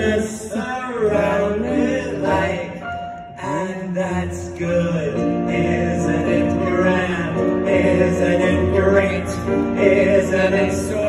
darkness around me light. And that's good, isn't it grand? Isn't it great? Isn't it sweet?